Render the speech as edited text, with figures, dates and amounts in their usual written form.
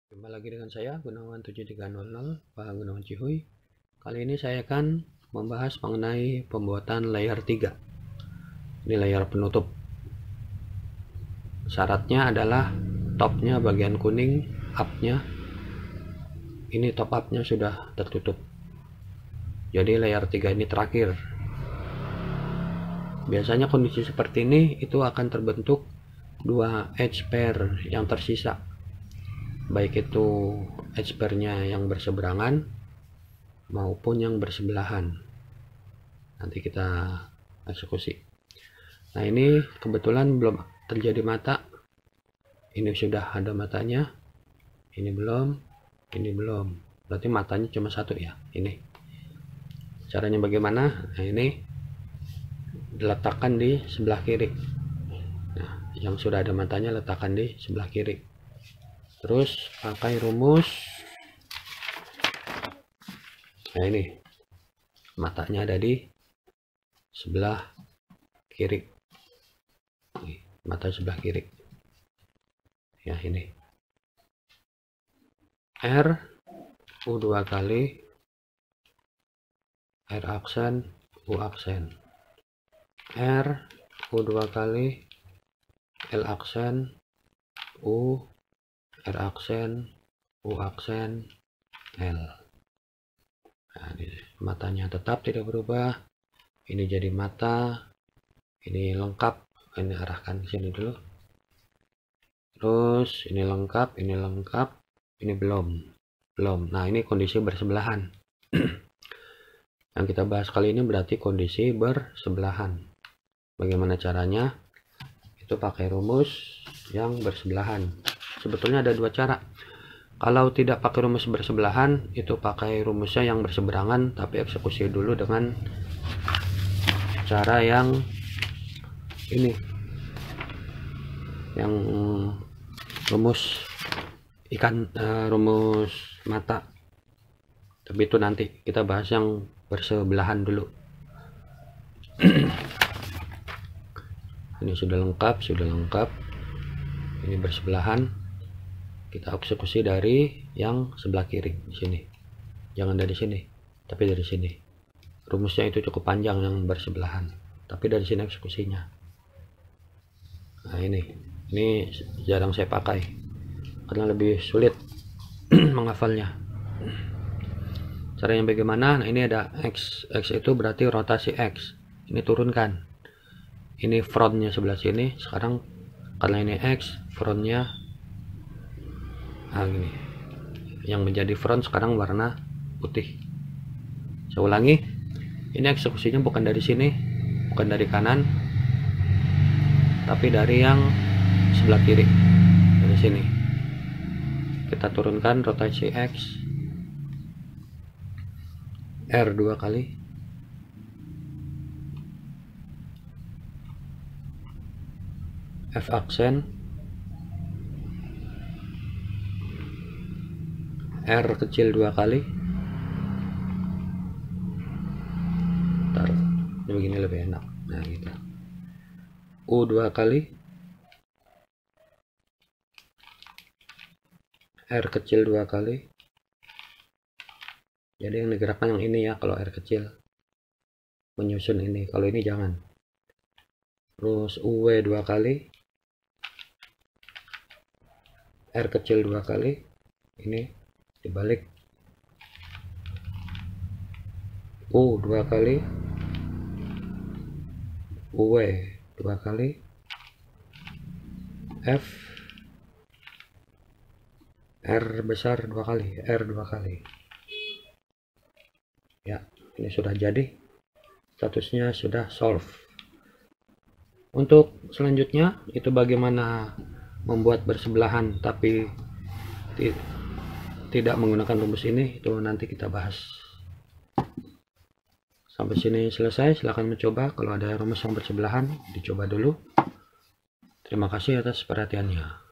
Jumpa lagi dengan saya Gunawan 7300 Pak Gunawan Cihuy. Kali ini saya akan membahas mengenai pembuatan layer 3. Ini layer penutup. Syaratnya adalah topnya bagian kuning, upnya ini top upnya sudah tertutup. Jadi layer 3 ini terakhir. Biasanya kondisi seperti ini itu akan terbentuk dua edge pair yang tersisa, baik itu edge pair-nya yang berseberangan maupun yang bersebelahan. Nanti kita eksekusi. Nah, ini kebetulan belum terjadi mata. Ini sudah ada matanya, ini belum, ini belum. Berarti matanya cuma satu ya. Ini caranya bagaimana? Nah, ini diletakkan di sebelah kiri. Nah, yang sudah ada matanya letakkan di sebelah kiri. Terus pakai rumus. Nah, ini matanya ada di sebelah kiri. Mata sebelah kiri. Ya, ini R U2 kali, R aksen, U aksen, R U2 kali, L aksen, U, R aksen, U aksen, L. Nah, ini matanya tetap tidak berubah. Ini jadi mata, ini lengkap. Ini arahkan ke sini dulu. Terus ini lengkap, ini belum. Nah, ini kondisi bersebelahan. Yang kita bahas kali ini berarti kondisi bersebelahan. Bagaimana caranya? Itu pakai rumus yang bersebelahan. Sebetulnya ada dua cara. Kalau tidak pakai rumus bersebelahan, itu pakai rumusnya yang berseberangan, tapi eksekusi dulu dengan cara yang ini, yang rumus rumus mata. Tapi itu nanti kita bahas yang bersebelahan dulu. Ini sudah lengkap. Ini bersebelahan. Kita eksekusi dari yang sebelah kiri di sini. Jangan dari sini, tapi dari sini. Rumusnya itu cukup panjang yang bersebelahan, tapi dari sini eksekusinya. Nah, ini jarang saya pakai karena lebih sulit menghafalnya. Caranya bagaimana? Nah, ini ada X itu berarti rotasi X. Ini turunkan. Ini frontnya sebelah sini. Sekarang karena ini X, frontnya gini. Yang menjadi front sekarang warna putih. Saya ulangi. Ini eksekusinya bukan dari sini, bukan dari kanan, tapi dari yang sebelah kiri, dari sini. Kita turunkan rotasi X, R 2 kali, F aksen, R kecil 2 kali. Taruh ini begini lebih enak. Nah, gitu. U 2 kali, R kecil 2 kali. Jadi yang digerakkan yang ini ya, kalau R kecil menyusun ini, kalau ini jangan. Terus UW 2 kali, R kecil 2 kali, ini dibalik. U 2 kali, UW 2 kali, F, R besar 2 kali, R 2 kali. Ya, ini sudah jadi. Statusnya sudah solve. Untuk selanjutnya itu bagaimana membuat bersebelahan tapi tidak menggunakan rumus ini, itu nanti kita bahas. Sampai sini selesai. Silahkan mencoba. Kalau ada rumus yang bersebelahan, dicoba dulu. Terima kasih atas perhatiannya.